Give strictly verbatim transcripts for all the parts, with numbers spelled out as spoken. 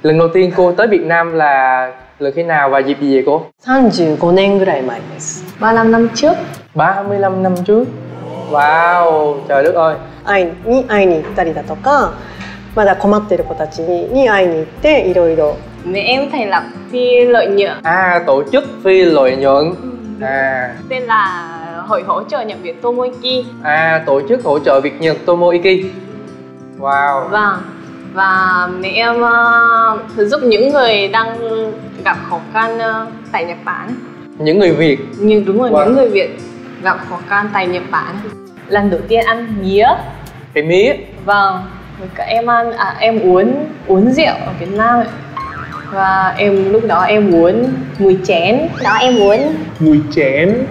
Lần đầu tiên cô tới Việt Nam là lần khi nào và dịp gì vậy cô? ba mươi lăm年ぐらい前です。 ba mươi lăm năm trước. ba mươi lăm năm trước. Wow, trời đất ơi. 会いに会いに行ったりだとか、まだ困ってる子たちにに会いに行っていろいろ。 Mẹ em thành lập phi lợi nhuận. À, tổ chức phi lợi nhuận. À. Tên là Hội hỗ trợ Nhật Việt Tomoiki. À, tổ chức hỗ trợ Việt Nhật Tomoiki. Wow. Vâng. Và mẹ em uh, giúp những người đang gặp khó khăn uh, tại Nhật Bản. Những người Việt. Nhưng đúng rồi, wow. những người Việt gặp khó khăn tại Nhật Bản. Lần đầu tiên ăn mía. Cái mía. Vâng. Với cả em ăn à, em uống uống rượu ở Việt Nam ấy. Và em lúc đó em uống mười chén. Đó em uống mười chén.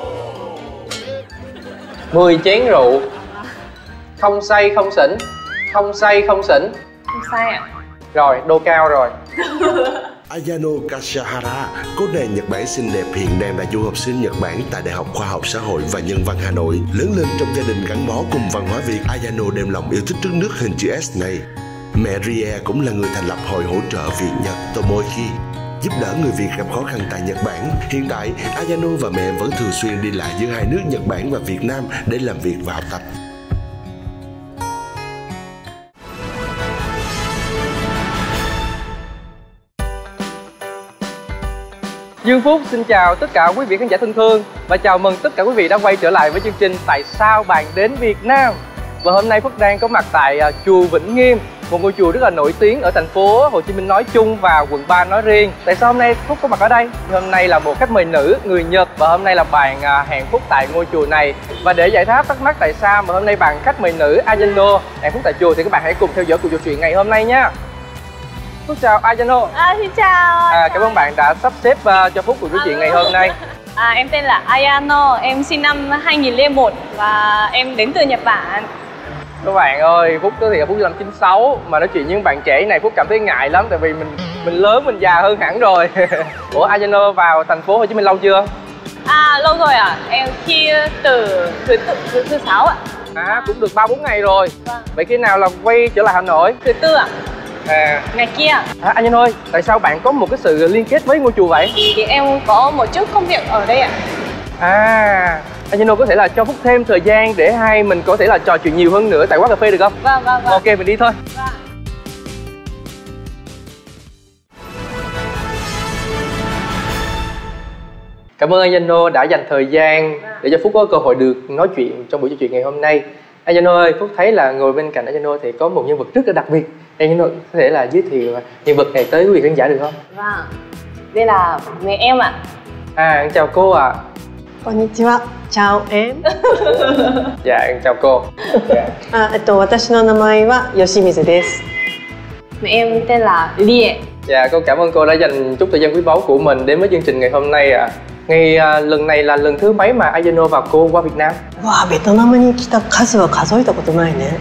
mười chén rượu. Không say không xỉn. Không say không xỉn. Không say ạ. Rồi, đô cao rồi. Ayano Kashihara, cô nàng Nhật Bản xinh đẹp hiện đang là du học sinh Nhật Bản tại Đại học Khoa học Xã hội và Nhân văn Hà Nội. Lớn lên trong gia đình gắn bó cùng văn hóa Việt, Ayano đem lòng yêu thích đất nước hình chữ S này. Mẹ Rie cũng là người thành lập Hội hỗ trợ Việt Nhật Tomoiki, giúp đỡ người Việt gặp khó khăn tại Nhật Bản. Hiện tại, Ayano và mẹ vẫn thường xuyên đi lại giữa hai nước Nhật Bản và Việt Nam để làm việc và học tập. Dương Phúc xin chào tất cả quý vị khán giả thân thương và chào mừng tất cả quý vị đã quay trở lại với chương trình Tại sao bạn đến Việt Nam. Và hôm nay Phúc đang có mặt tại uh, chùa Vĩnh Nghiêm, một ngôi chùa rất là nổi tiếng ở thành phố Hồ Chí Minh nói chung và quận ba nói riêng. Tại sao hôm nay Phúc có mặt ở đây? Hôm nay là một khách mời nữ người Nhật và hôm nay là bạn uh, hẹn Phúc tại ngôi chùa này. Và để giải đáp thắc mắc tại sao mà hôm nay bạn khách mời nữ Ayano hẹn Phúc tại chùa thì các bạn hãy cùng theo dõi cuộc trò chuyện ngày hôm nay nha. Phúc chào Ayano. À, xin chào. À, cảm ơn bạn đã sắp xếp uh, cho Phúc cuộc trò chuyện ngày hôm nay. À, em tên là Ayano, em sinh năm hai nghìn lẻ một và em đến từ Nhật Bản. Các bạn ơi, Phúc thì là Phúc năm chín sáu mà nói chuyện với bạn trẻ này Phúc cảm thấy ngại lắm tại vì mình mình lớn mình già hơn hẳn rồi. Ủa Ayano vào thành phố Hồ Chí Minh lâu chưa? À lâu rồi ạ, à? Em khi từ thứ tư thứ, thứ sáu ạ. À cũng được ba bốn ngày rồi. Vâng. Vậy khi nào là quay trở lại Hà Nội? Thứ tư ạ. À. Ngày kia. À Ayano ơi, tại sao bạn có một cái sự liên kết với ngôi chùa vậy? Thì em có một chút công việc ở đây ạ. À, Ayano có thể là cho Phúc thêm thời gian để hai mình có thể là trò chuyện nhiều hơn nữa tại quán cà phê được không? Vâng, vâng, vâng. Ok, mình đi thôi. Vâng. Cảm ơn Ayano đã dành thời gian để cho Phúc có cơ hội được nói chuyện trong buổi trò chuyện ngày hôm nay. Ayano ơi, Phúc thấy là ngồi bên cạnh Ayano thì có một nhân vật rất là đặc biệt. Ayano có thể là giới thiệu nhân vật này tới quý vị khán giả được không? Vâng. Đây là mẹ em ạ. À, chào cô ạ. À. Konnichiwa. Chào em. Dạ, chào cô. Dạ. À, えっと私の名前は吉水です。 Mẹ em tên là Lie. Dạ, cô cảm ơn cô đã dành chút thời gian quý báu của mình đến với chương trình ngày hôm nay ạ. À. Ngày à, lần này là lần thứ mấy mà Ayano và cô qua Việt Nam? Wow, Việt Namに来た数は数えたことないね.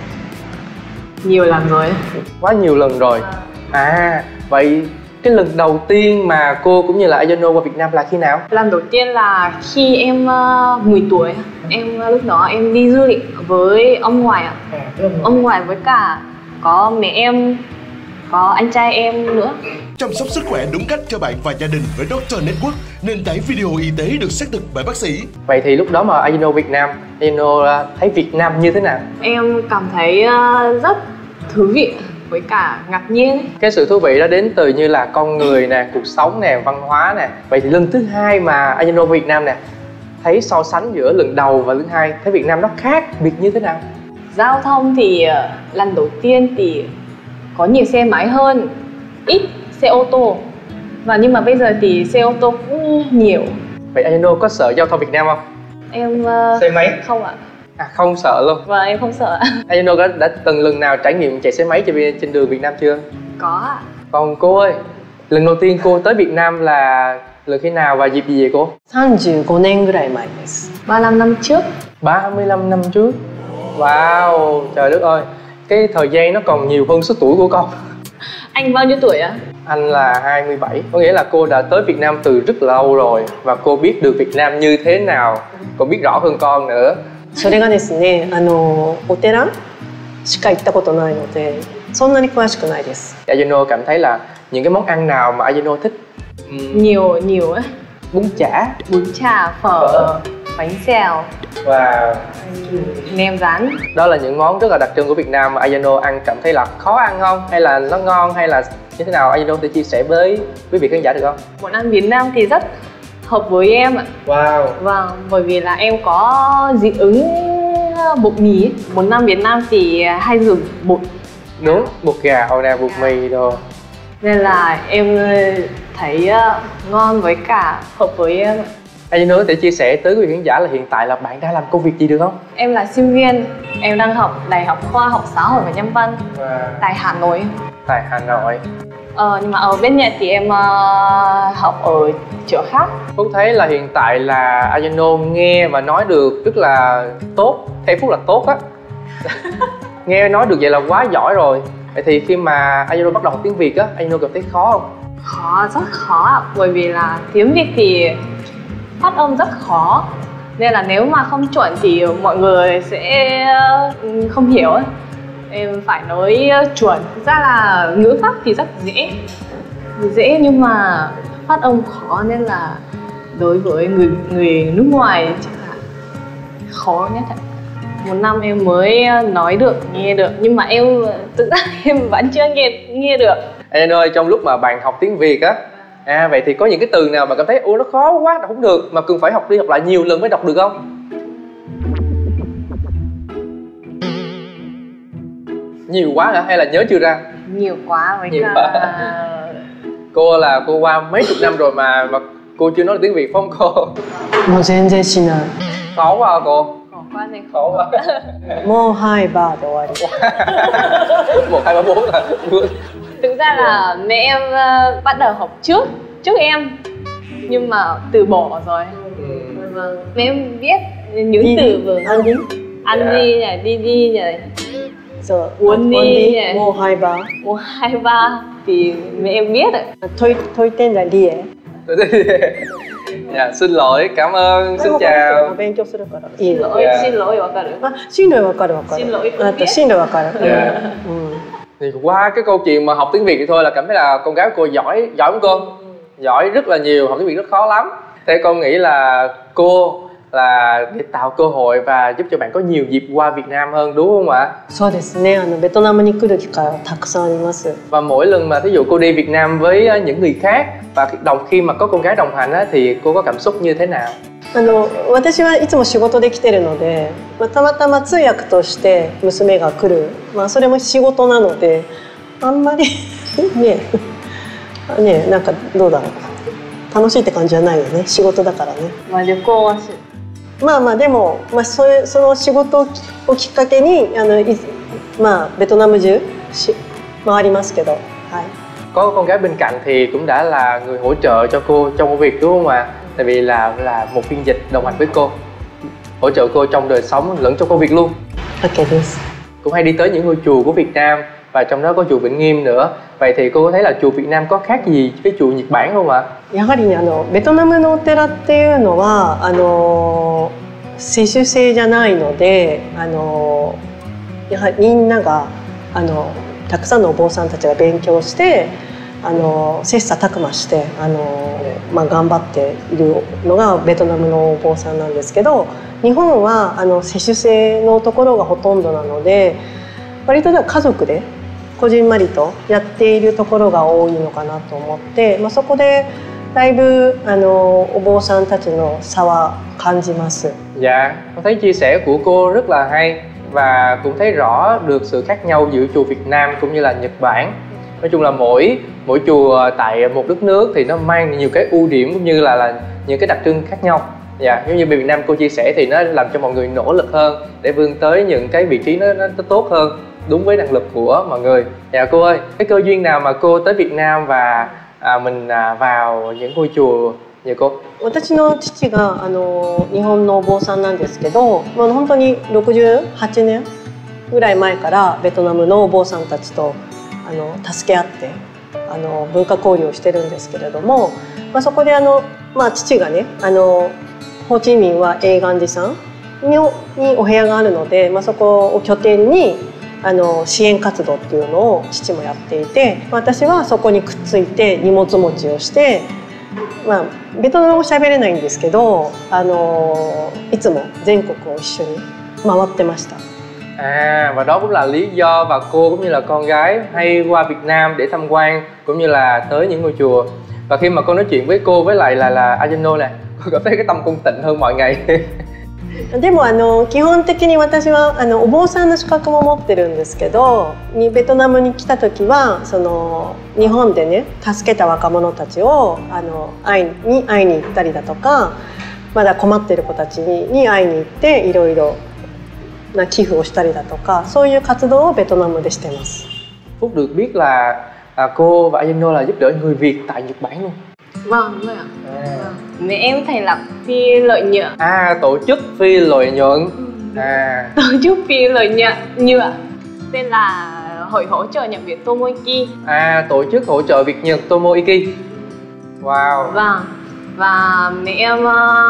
Nhiều lần rồi. Quá nhiều lần rồi. À, vậy cái lần đầu tiên mà cô cũng như là Ayano qua Việt Nam là khi nào? Lần đầu tiên là khi em uh, mười tuổi. Em uh, lúc đó em đi du lịch với ông ngoại ạ. À, ông ngoại với cả có mẹ em, có anh trai em nữa. Chăm sóc sức khỏe đúng cách cho bạn và gia đình với Doctor Network, nền tảng video y tế được xác thực bởi bác sĩ. Vậy thì lúc đó mà Ayano Việt Nam, Ayano thấy Việt Nam như thế nào? Em cảm thấy uh, rất thú vị với cả ngạc nhiên. Cái sự thú vị đó đến từ như là con người nè, cuộc sống nè, văn hóa nè. Vậy thì lần thứ hai mà Ayano Việt Nam nè, thấy so sánh giữa lần đầu và lần hai, thấy Việt Nam nó khác biệt như thế nào? Giao thông thì uh, lần đầu tiên thì có nhiều xe máy hơn, ít xe ô tô. Và nhưng mà bây giờ thì xe ô tô cũng nhiều. Vậy Ayano có sợ giao thông Việt Nam không? Em uh, xe máy? Không ạ. À, không sợ luôn. Vâng, em không sợ. Ayano đã, đã từng lần nào trải nghiệm chạy xe máy trên, trên đường Việt Nam chưa? Có ạ. Còn cô ơi, lần đầu tiên cô tới Việt Nam là lần khi nào và dịp gì vậy cô? ba mươi lăm年ぐらい前です。 ba mươi lăm năm trước. ba mươi lăm năm trước. Wow, trời đất ơi. Cái thời gian nó còn nhiều hơn số tuổi của con. Anh bao nhiêu tuổi ạ? Anh là hai mươi bảy. Có nghĩa là cô đã tới Việt Nam từ rất lâu rồi và cô biết được Việt Nam như thế nào. Cô biết rõ hơn con nữa. それがですね、あのお寺しか行ったことないので、 そんなに詳しくないです。 Ayano cảm thấy là những cái món ăn nào mà Ayano thích? Uhm. Nhiều nhiều ấy. Bún chả, bún chả, phở, phở. Bánh xèo và nem rán. Đó là những món rất là đặc trưng của Việt Nam mà Ayano ăn cảm thấy là khó ăn không? Hay là nó ngon hay là như thế nào? Ayano có thể chia sẻ với quý vị khán giả được không? Món ăn Việt Nam thì rất hợp với em ạ. Wow. Vâng, bởi vì là em có dị ứng bột mì. Món ăn Việt Nam thì hay dùng bột nướng, bột gạo nè, bột mì đồ. Nên là em thấy ngon với cả hợp với em. Ayano có thể chia sẻ tới quý vị khán giả là hiện tại là bạn đang làm công việc gì được không? Em là sinh viên, em đang học Đại học Khoa học Xã hội và Nhân văn wow. tại Hà Nội. Tại Hà Nội. Ờ, nhưng mà ở bên Nhật thì em uh, học ở chỗ khác. Phúc thấy là hiện tại là Ayano nghe và nói được rất là tốt. Theo Phúc là tốt á. Nghe nói được vậy là quá giỏi rồi. Vậy thì khi mà Ayano bắt đầu học tiếng Việt á, Ayano cảm thấy khó không? Khó, rất khó. Bởi vì là tiếng Việt thì phát âm rất khó. Nên là nếu mà không chuẩn thì mọi người sẽ không hiểu ấy. Em phải nói chuẩn. Thực ra là ngữ pháp thì rất dễ Dễ nhưng mà phát âm khó. Nên là đối với người, người nước ngoài chắc là khó nhất. Một năm em mới nói được, nghe được. Nhưng mà em thực ra em vẫn chưa nghe, nghe được. Ayano ơi, trong lúc mà bạn học tiếng Việt á, à vậy thì có những cái từ nào mà cảm thấy ủa nó khó quá, đọc không được mà cần phải học đi học lại nhiều lần mới đọc được không? Nhiều quá hả? Hay là nhớ chưa ra? Nhiều quá với nhiều cả... quá. Cô là cô qua mấy chục năm rồi mà mà cô chưa nói được tiếng Việt phải không cô? Mo zenzen shinai. Khó quá hả cô? Khó quá này. Khó quá. Mo hai ba de owari. Một hai ba bốn là thực ra là mẹ em uh, bắt đầu học trước trước em nhưng mà từ bỏ rồi. Ừ. Vâng. Mẹ em biết những đi từ vâng. Ăn đi, ăn yeah. đi này, đi đi này, rồi uống đi này, mo hai ba, mo hai ba thì mẹ em biết rồi. Thôi thôi tên là đi ấy. Dạ, xin lỗi, cảm ơn, xin chào. Xin lỗi, yeah. xin lỗi, wakaru. À, xin lỗi, wakaru, wakaru. Xin lỗi, à, xin lỗi, wakaru. Yeah. Ừ. Thì qua cái câu chuyện mà học tiếng Việt thì thôi là cảm thấy là con gái của cô giỏi, giỏi không cô? Giỏi rất là nhiều, học tiếng Việt rất khó lắm. Thế con nghĩ là cô là để tạo cơ hội và giúp cho bạn có nhiều dịp qua Việt Nam hơn đúng không ạ? そうですね。あのベトナムに来る機会はたくさんあります。 Và mỗi lần mà thí dụ cô đi Việt Nam với những người khác và đồng khi mà có con gái đồng hành á, thì cô có cảm xúc như thế nào? あの私はいつも仕事で来てるので、まあ、たまたま通訳として娘が来る、まあ、それも仕事なのであんまりねねなんかどうだろう楽しいって感じじゃないよね仕事だからね。 まあ旅行はしまあまあでも、まあ、それその仕事をきっかけにあのいまあベトナム中し回りますけど、はい。 Có con gái bên cạnh thì cũng đã là người hỗ trợ cho cô trong công việc đúng không ạ? Tại vì là là một phiên dịch đồng hành với cô, hỗ trợ cô trong đời sống lẫn trong công việc luôn. Okay, yes. Cũng hay đi tới những ngôi chùa của Việt Nam và trong đó có chùa Vĩnh Nghiêm nữa. Vậy thì cô có thấy là chùa Việt Nam có khác gì với chùa Nhật Bản không ạ? やはりねあのベトナムのお寺っていうのはあの世襲制じゃないのであのやはりみんながあのたくさんのお坊さんたちが勉強してあの切磋琢磨してあの、まあ、頑張っているのがベトナムのお坊さんなんですけど日本はあの世襲制のところがほとんどなので割と家族でこじんまりとやっているところが多いのかなと思って、まあ、そこでだいぶあのお坊さんたちの差は感じます。 Dạ, con thấy chia sẻ của cô rất là hay và cũng thấy rõ được sự khác nhau giữa chùa Việt Nam cũng như là Nhật Bản. Nói chung là mỗi mỗi chùa tại một đất nước thì nó mang nhiều cái ưu điểm cũng như là là những cái đặc trưng khác nhau. Dạ, giống như Việt Nam cô chia sẻ thì nó làm cho mọi người nỗ lực hơn để vươn tới những cái vị trí nó, nó, nó tốt hơn đúng với năng lực của mọi người. Dạ cô ơi, cái cơ duyên nào mà cô tới Việt Nam và à, mình à, vào những ngôi chùa vậy cô? 私の父があの日本のお坊さんなんですけど、まあ、本当にろくじゅうはちねんぐらい前からベトナムのお坊さんたちとあの助け合ってあの文化交流をしてるんですけれども、まあ、そこであの、まあ、父がねあのホーチミンは永安寺さん に, にお部屋があるので、まあ、そこを拠点にあの支援活動っていうのを父もやっていて、私はそこにくっついて荷物持ちをして、まあ、ベトナム語喋れないんですけど、あのいつも全国を一緒に回ってました。 À, và đó cũng là lý do và cô cũng như là con gái hay qua Việt Nam để tham quan cũng như là tới những ngôi chùa. Và khi mà con nói chuyện với cô với lại là là Ayano này, cô cảm thấy cái tâm con tịnh hơn mọi ngày. でもあの基本的に私はあのお坊さんの資格も持ってるんですけど、にベトナムに来た時はその日本でね助けた若者たちをあの会いに会いに行ったりだとか、まだ困ってる子たちにに会いに行っていろいろな寄付をしたりだとか、そういう活動をベトナムでしてます。 Phúc được biết là à, cô và Ayano là giúp đỡ người Việt tại Nhật Bản luôn. Vâng, đúng rồi ạ. À. Vâng. Mẹ em thành lập phi lợi nhuận. À, tổ chức phi lợi nhuận. À. Tổ chức phi lợi nhuận nhựa tên là Hội hỗ trợ Nhật Việt Tomoiki. À, tổ chức hỗ trợ Việt Nhật Tomoiki. Wow. Vâng. Và mẹ em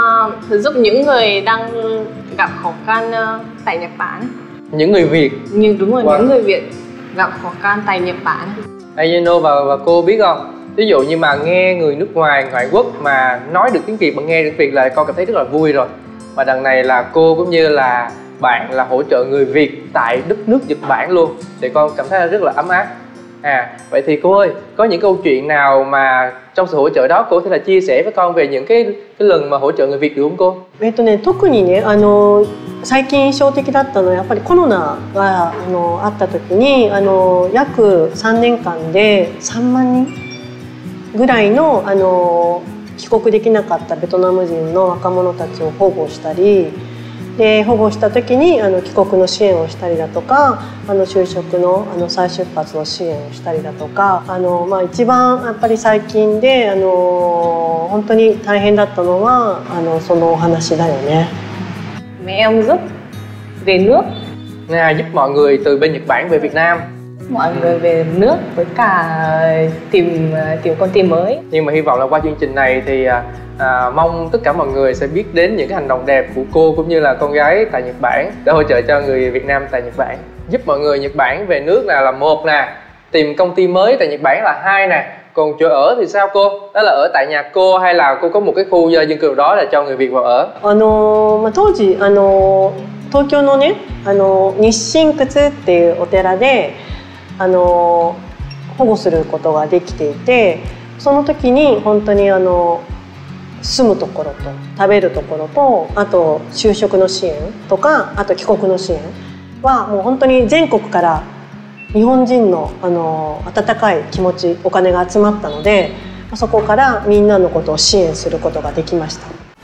uh, giúp những người đang gặp khó khăn uh, tại Nhật Bản. Những người Việt. Nhưng đúng rồi, wow. Những người Việt gặp khó khăn tại Nhật Bản. Ayano và, và cô biết không? Ví dụ như mà nghe người nước ngoài, ngoại quốc mà nói được tiếng Việt, mà nghe được tiếng Việt là con cảm thấy rất là vui rồi. Mà đằng này là cô cũng như là bạn là hỗ trợ người Việt tại đất nước Nhật Bản luôn, thì con cảm thấy rất là ấm áp. À, vậy thì cô ơi, có những câu chuyện nào mà trong sự hỗ trợ đó cô có thể là chia sẻ với con về những cái cái lần mà hỗ trợ người Việt được không cô? えっとね、特にね、あの最近印象的だったのはやっぱりコロナがあのあった時に、あの約さんねんかんでさんまんにんぐらいのあの帰国できなかったベトナム人の若者たちを保護したり。で保護した時にあの帰国の支援をしたりだとか、あの就職のあの再出発の支援をしたりだとか、あの、まあ、一番やっぱり最近であの本当に大変だったのはあのそのお話だよね。 Mẹ em giúp về nước. À, giúp mọi người từ bên Nhật Bản về Việt Nam. Mọi người về nước với cả tìm tìm con tim mới. Nhưng mà hy vọng là qua chương trình này thì à, mong tất cả mọi người sẽ biết đến những cái hành động đẹp của cô cũng như là con gái tại Nhật Bản để hỗ trợ cho người Việt Nam tại Nhật Bản. Giúp mọi người Nhật Bản về nước là là một nè, tìm công ty mới tại Nhật Bản là hai nè. Còn chỗ ở thì sao cô? Đó là ở tại nhà cô hay là cô có một cái khu dân cư đó là cho người Việt vào ở? あの、まあ、当時あの東京のね、あの日進窟っていうお寺であの保護することができていて、その時に本当にあの住むところと食べるところと、あと就職の支援とか、あと帰国の支援はもう本当に全国から日本人のあの温かい気持ち、お金が集まったので、そこからみんなのことを支援することができました。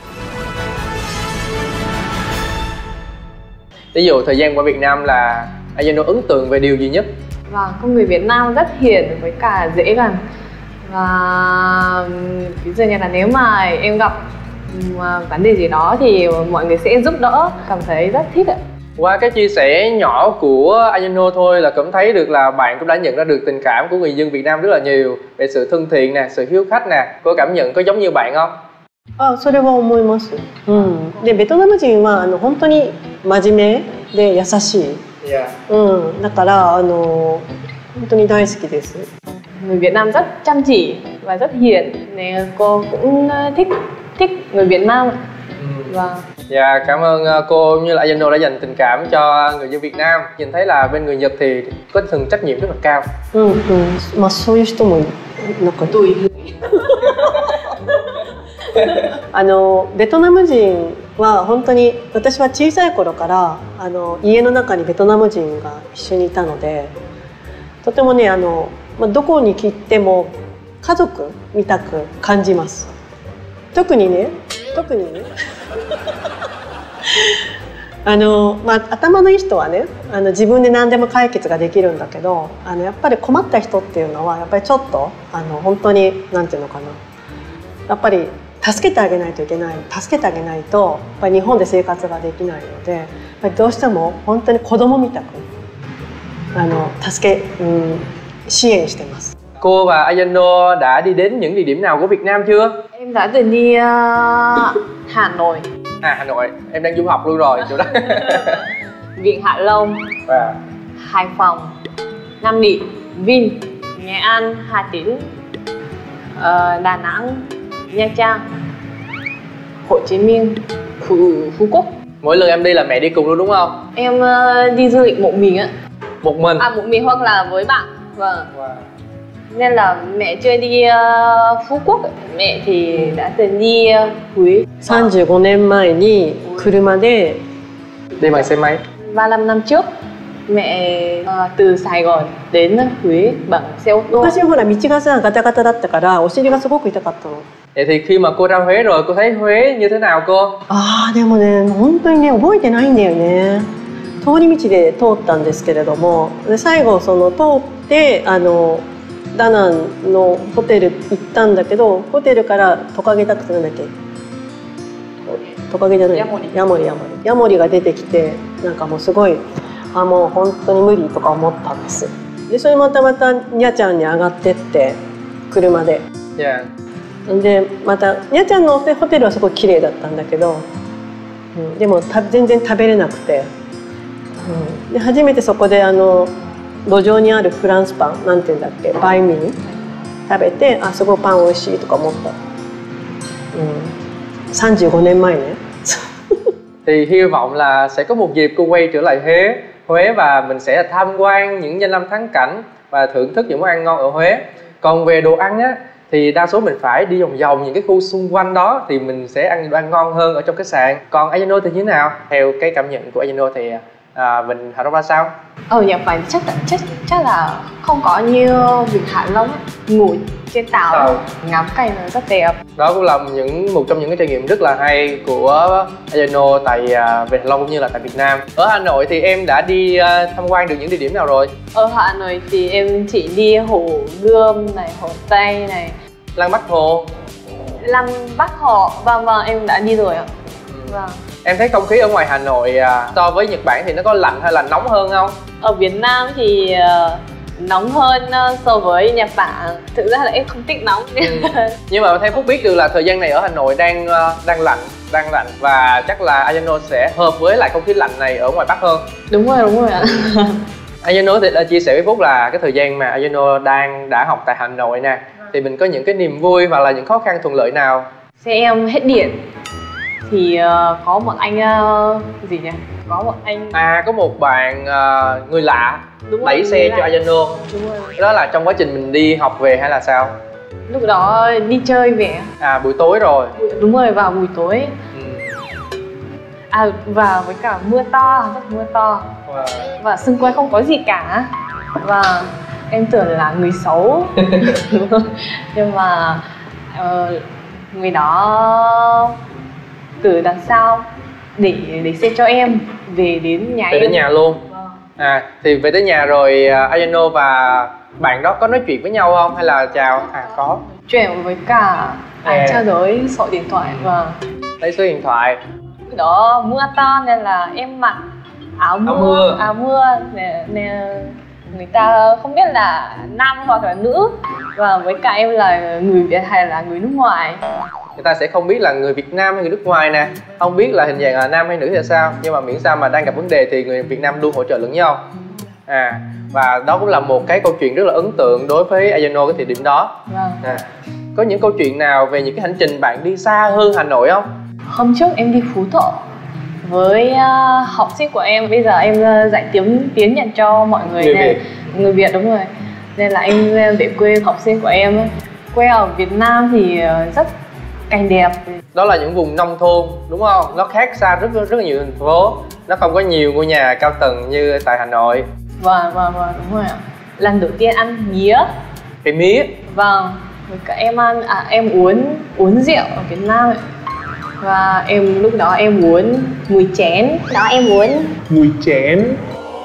Ví dụ thời gian qua Việt Nam là Ayano ấn tượng về điều gì nhất? Và con người Việt Nam rất hiền với cả dễ gần. Và ví dụ như là nếu mà em gặp vấn đề gì đó thì mọi người sẽ giúp đỡ, cảm thấy rất thích ạ. Qua cái chia sẻ nhỏ của Ayano thôi là cảm thấy được là bạn cũng đã nhận ra được tình cảm của người dân Việt Nam rất là nhiều về sự thân thiện nè, sự hiếu khách nè. Cô cảm nhận có giống như bạn không? あ、それは思います。うん。で、ベトナム人はあの本当に真面目で優しい。 Yeah. うん。だからあの本当に大好きです。 Người Việt Nam rất chăm chỉ và rất hiền nên cô cũng thích thích người Việt Nam. Vâng. Dạ, cảm ơn cô như là Ayano đã dành tình cảm cho người dân Việt Nam. Nhìn thấy là bên người Nhật thì có phần trách nhiệm rất là cao. うんうん。まあそういう人もなんかどういうあのベトナム人は本当に私は小さい頃からあの家の中にベトナム人が一緒にいたので、とてもねあの、まあ、どこに来ても家族みたく感じます。特にね特にねあの、まあ、頭のいい人はねあの自分で何でも解決ができるんだけど、あのやっぱり困った人っていうのはやっぱりちょっとあの本当になんていうのかな、やっぱり助けてあげないといけない、助けてあげないとやっぱり日本で生活ができないので、やっぱりどうしても本当に子供みたくあの助け、うん、支援してます。 Cô và Ayano đã đi đến những địa điểm nào của Việt Nam chưa? Em đã từng đi uh, Hà Nội. À, Hà Nội, em đang du học luôn rồi chỗ đó. Vịnh Hạ Long, Và Hải Phòng, Nam Định, Vinh, Nghệ An, Hà Tĩnh, ờ, Đà Nẵng, Nha Trang, Hồ Chí Minh, Phú, Phú Quốc. Mỗi lần em đi là mẹ đi cùng luôn đúng không? Em uh, đi du lịch một mình á. Một mình? À, một mình hoặc là với bạn. Vâng. Wow. Nên là mẹ chưa đi uh, Phú Quốc, mẹ thì đã từng đi uh, Huế. さんじゅうごねんまえに車で Đi bằng xe máy. ba mươi lăm năm trước, mẹ uh, từ Sài Gòn đến Huế bằng xe ô tô. 昔ほら道がさガタガタだったからお尻がすごく痛かったの。 Vậy thì khi mà cô ra Huế rồi, cô thấy Huế như thế nào cô? ああでもね本当にね覚えてないんだよね。通り道で通ったんですけれども、で最後その通ってあのダナンのホテル行ったんだけど、ホテルからトカゲタクシーなんだっけ？トカゲじゃない。 ヤモリ。 ヤモリヤモリ。ヤモリが出てきてなんかもうすごいあもう本当に無理とか思ったんです。でそれまたまたニャちゃんに上がってって車で。 Yeah. でまたニャちゃんのホテルはすごい綺麗だったんだけど、うん、でもた全然食べれなくて、うん、で初めてそこであの路上にあるフランスパンなんていうんだっけバイミー食べてあすごいパン美味しいとか思った、うん、さんじゅうごねんまえね Thì hy vọng là sẽ có một dịp cô quay trở lại Huế Huế và mình sẽ tham quan những danh lam thắng cảnh và thưởng thức những món ăn ngon ở Huế. Còn về đồ ăn á thì đa số mình phải đi vòng vòng những cái khu xung quanh đó thì mình sẽ ăn đồ ăn ngon hơn ở trong khách sạn. Còn Ayano thì như thế nào? Theo cái cảm nhận của Ayano thì à, mình Hạ Long ra sao? Ở Nhật Bản chắc chắc chắc là không có như Vịnh Hạ Long ấy. Ngủ trên tàu Tàu. ngắm cảnh nó rất đẹp. Đó cũng là những một trong những cái trải nghiệm rất là hay của Ayano tại à, Vịnh Hạ Long cũng như là tại Việt Nam. Ở Hà Nội thì em đã đi à, tham quan được những địa điểm nào rồi? Ở Hà Nội thì em chỉ đi Hồ Gươm này, Hồ Tây này, Lăng Bác Hồ. Lăng Bác Hồ, vâng vâng em đã đi rồi ạ. Vâng. Em thấy không khí ở ngoài Hà Nội à, so với Nhật Bản thì nó có lạnh hay là nóng hơn không? Ở Việt Nam thì uh, nóng hơn uh, so với Nhật Bản. Thực ra là em không thích nóng. Ừ. Nhưng mà theo Phúc biết được là thời gian này ở Hà Nội đang uh, đang lạnh, đang lạnh và chắc là Ayano sẽ hợp với lại không khí lạnh này ở ngoài Bắc hơn. Đúng rồi, đúng rồi ạ. Ayano thì đã chia sẻ với Phúc là cái thời gian mà Ayano đang đã học tại Hà Nội nè, thì mình có những cái niềm vui hoặc là những khó khăn thuận lợi nào? Xe em hết điện thì uh, có một anh uh, gì nhỉ? Có một anh À có một bạn uh, người lạ Đúng đẩy rồi, xe cho lạ. Ayano. Đúng rồi. Đó là trong quá trình mình đi học về hay là sao? Lúc đó đi chơi về. À buổi tối rồi. Đúng rồi, vào buổi tối. Ừ. À và với cả mưa to, rất mưa to. Wow. Và xung quanh không có gì cả. Và em tưởng là người xấu. Nhưng mà uh, người đó từ đằng sau để để xe cho em về đến nhà Về em. đến nhà luôn. Vâng. À thì về tới nhà rồi uh, Ayano và bạn đó có nói chuyện với nhau không hay là chào? À có. Chuyện với cả à, À. trao đổi số điện thoại và Lấy số điện thoại. lúc đó mưa to nên là em mặc áo mưa, Áo mưa. áo mưa nên, nên người ta không biết là nam hoặc là nữ, và với cả em là người Việt hay là người nước ngoài. Người ta sẽ không biết là người Việt Nam hay người nước ngoài nè, không biết là hình dạng là nam hay nữ thì sao, nhưng mà miễn sao mà đang gặp vấn đề thì người Việt Nam luôn hỗ trợ lẫn nhau. À và đó cũng là một cái câu chuyện rất là ấn tượng đối với Ayano cái thời điểm đó. Vâng. À, có những câu chuyện nào về những cái hành trình bạn đi xa hơn Hà Nội không? Hôm trước em đi Phú Thọ với uh, học sinh của em, bây giờ em uh, dạy tiếng tiếng Nhật cho mọi người. Người nên, Việt. Người Việt đúng rồi. Nên là em uh, về quê học sinh của em. Quê ở Việt Nam thì uh, rất cảnh đẹp. Đó là những vùng nông thôn đúng không? Nó khác xa rất rất là nhiều thành phố. Nó không có nhiều ngôi nhà cao tầng như tại Hà Nội. Vâng, vâng, vâng, đúng rồi ạ. Lần đầu tiên ăn mía. Cái mía. Vâng, với cả em ăn, à em uống uống rượu ở Việt Nam ấy. Và em lúc đó em uống mùi chén. Đó em uống Mùi chén.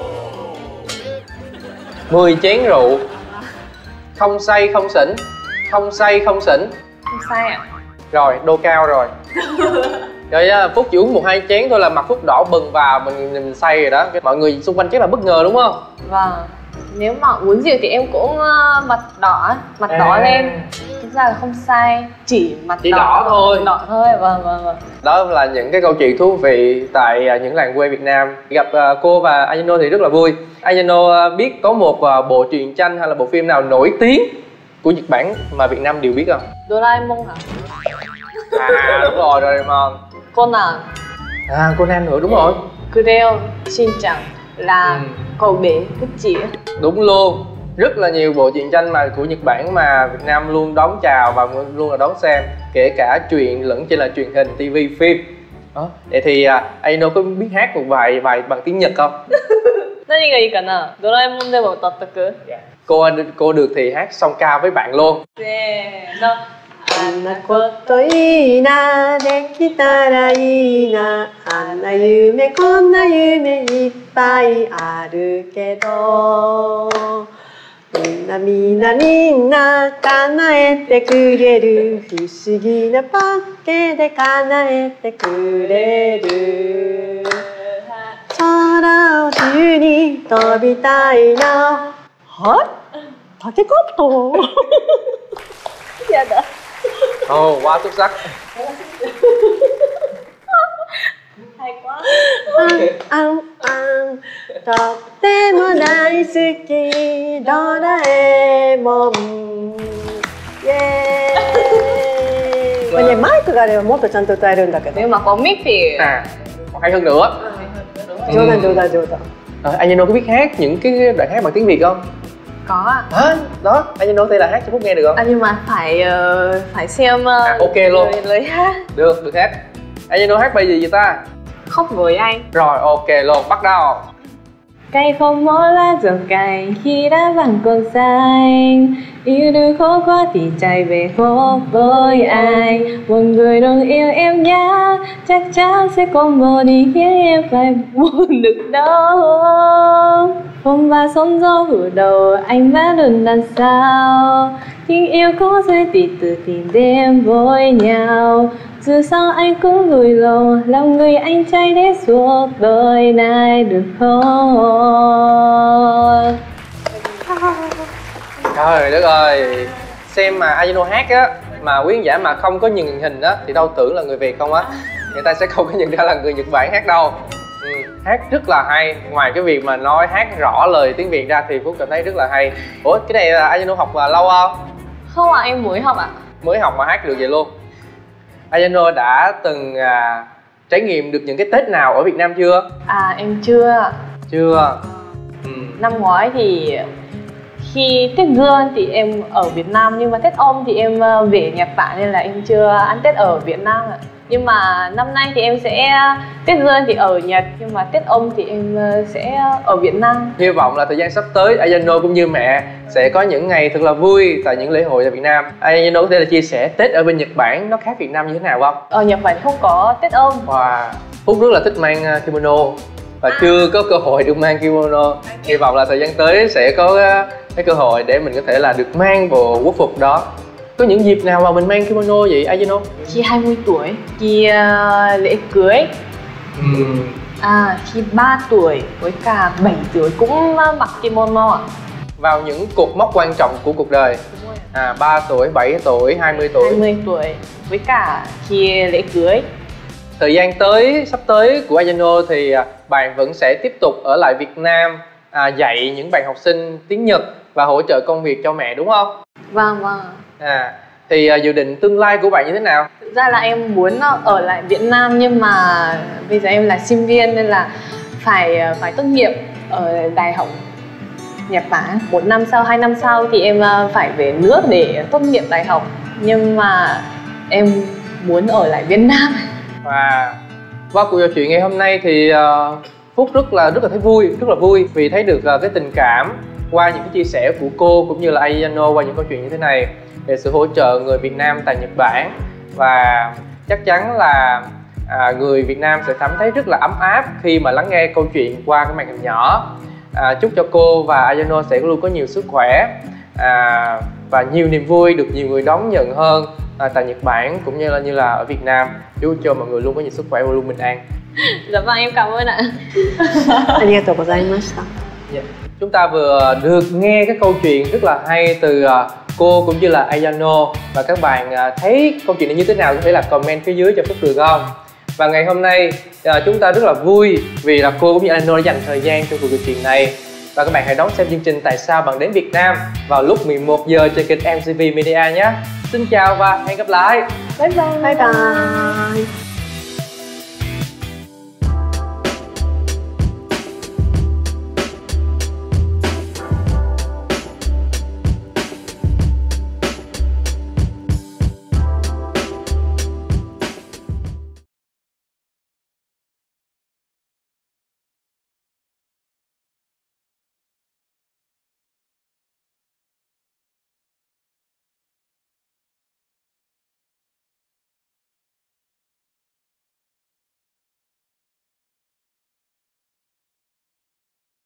mười chén rượu. Không say không xỉn. Không say không xỉn. không sai ạ. Rồi, đô cao rồi. Rồi Phúc chỉ uống một hai chén thôi là mặt Phúc đỏ bừng vào, mình, mình say rồi đó. Mọi người xung quanh chắc là bất ngờ đúng không? Vâng, nếu mà uống rượu thì em cũng uh, mặt đỏ, mặt À. đỏ lên. Thực ra là không sai, chỉ mặt Chỉ đỏ, đỏ thôi. Đỏ thôi, vâng, vâng, vâng. Đó là những cái câu chuyện thú vị tại những làng quê Việt Nam. Gặp cô và Ayano thì rất là vui. Ayano biết có một bộ truyện tranh hay là bộ phim nào nổi tiếng của Nhật Bản mà Việt Nam đều biết không? Doraemon hả? À đúng rồi, Doraemon. Conan. À Conan nữa, đúng rồi. Crayon Shin-chan là Ừ. cậu bé bút chì. Đúng luôn. Rất là nhiều bộ truyện tranh mà của Nhật Bản mà Việt Nam luôn đón chào và luôn là đón xem, kể cả truyện lẫn trên là truyền hình, ti vi, phim. Đó. Vậy thì uh, Ayano có biết hát một vài bài bằng tiếng Nhật không? 何がいいかな？ドラえもんでも歌っとく？ Cô cô được thì hát song ca với bạn luôn. せーの。 あんなこといいな、できたらいいな、あんな夢こんな夢いっぱいあるけど、みんなみんなみんな叶えてくれる、不思議なパッケで叶えてくれる、空を自由に飛びたいな。はい、タケコット。 やだ。 Ồ, oh, quá xuất sắc. Hay quá. あんあんとっても大好きドラえもんイエーイこれねマイクがあればもっとちゃんと歌えるんだけど Nếu mà có mic thì À, còn hay hơn nữa. 冗談冗談冗談 À, Ayano có biết hát những cái đoạn hát bằng tiếng Việt không? có ạ. Hả? Đó, Ayano có thể là hát cho Phúc nghe được không? À, nhưng mà phải uh, phải xem uh, À, ok luôn. lời, lời hát. Được, được hát. Ayano hát bài gì vậy ta? Khóc với anh. Rồi, ok luôn, bắt đầu. Cây không mó lá rộng cành khi đã vàng còn xanh, yêu đương khó quá thì chạy về phố với anh. Một người đồng yêu em nhé, chắc chắn sẽ không bỏ đi khiến em phải buồn được đâu. Phong ba sóng gió vừa đầu anh mãi luôn đằng sau, tình yêu có dễ thì từ tìm đêm với nhau. Dù sao anh cũng vui lòng làm người anh trai để suốt đời này được không? Trời đất ơi, xem mà Ayano hát á, mà quý khán giả mà không có nhìn hình á thì đâu tưởng là người Việt không á. Người ta sẽ không có nhận ra là người Nhật Bản hát đâu. Ừ, hát rất là hay. Ngoài cái việc mà nói hát rõ lời tiếng Việt ra thì Phúc cảm thấy rất là hay. Ủa, cái này là Ayano học là lâu không? Không ạ, à, em mới học ạ. À. Mới học mà hát được vậy luôn. Ayano đã từng à, trải nghiệm được những cái Tết nào ở Việt Nam chưa? À, em chưa. Chưa. Ừ. Năm ngoái thì khi Tết Dương thì em ở Việt Nam, nhưng mà Tết Âm thì em về Nhật Bản nên là em chưa ăn Tết ở Việt Nam ạ. Nhưng mà năm nay thì em sẽ Tết Dương thì ở Nhật, nhưng mà Tết Âm thì em sẽ ở Việt Nam. Hy vọng là thời gian sắp tới Ayano cũng như mẹ sẽ có những ngày thật là vui tại những lễ hội tại Việt Nam. Ayano có thể là chia sẻ Tết ở bên Nhật Bản nó khác Việt Nam như thế nào không? Ở Nhật Bản không có Tết Âm. Wow. Phúc rất là thích mang kimono và à. chưa có cơ hội được mang kimono. Hy vọng là thời gian tới sẽ có cái cơ hội để mình có thể là được mang bộ quốc phục đó. Có những dịp nào mà mình mang kimono vậy Ayano? Khi hai mươi tuổi, khi uh, lễ cưới, ừ. à, khi ba tuổi với cả bảy tuổi cũng mặc kimono ạ. Vào những cột mốc quan trọng của cuộc đời. À, ba tuổi, bảy tuổi, hai mươi tuổi. hai mươi tuổi với cả khi lễ cưới. Thời gian tới, sắp tới của Ayano thì bạn vẫn sẽ tiếp tục ở lại Việt Nam à, dạy những bạn học sinh tiếng Nhật và hỗ trợ công việc cho mẹ đúng không? Vâng, vâng. À, thì à, dự định tương lai của bạn như thế nào? Thực ra là em muốn ở lại Việt Nam, nhưng mà bây giờ em là sinh viên nên là phải phải tốt nghiệp ở đại học Nhật Bản. Một năm sau, hai năm sau thì em phải về nước để tốt nghiệp đại học. Nhưng mà em muốn ở lại Việt Nam. Và qua cuộc trò chuyện ngày hôm nay thì uh, Phúc rất là rất là thấy vui, rất là vui vì thấy được uh, cái tình cảm qua những cái chia sẻ của cô cũng như là Ayano qua những câu chuyện như thế này về sự hỗ trợ người Việt Nam tại Nhật Bản. Và chắc chắn là à, người Việt Nam sẽ cảm thấy rất là ấm áp khi mà lắng nghe câu chuyện qua cái màn hình nhỏ. À, chúc cho cô và Ayano sẽ luôn có nhiều sức khỏe à, và nhiều niềm vui, được nhiều người đón nhận hơn à, tại Nhật Bản cũng như là như là ở Việt Nam. Chúc cho mọi người luôn có nhiều sức khỏe và luôn bình an. Dạ vâng, em cảm ơn ạ. ありがとうございました。 Yeah. Chúng ta vừa được nghe cái câu chuyện rất là hay từ uh, cô cũng như là Ayano. Và các bạn uh, thấy câu chuyện này như thế nào có thể là comment phía dưới cho Phúc được không? Và ngày hôm nay uh, chúng ta rất là vui vì là cô cũng như Ayano đã dành thời gian cho cuộc trò chuyện này. Và các bạn hãy đón xem chương trình Tại sao bạn đến Việt Nam vào lúc mười một giờ trên kênh em xê vê Media nhé. Xin chào và hẹn gặp lại. Bye bye. Bye bye.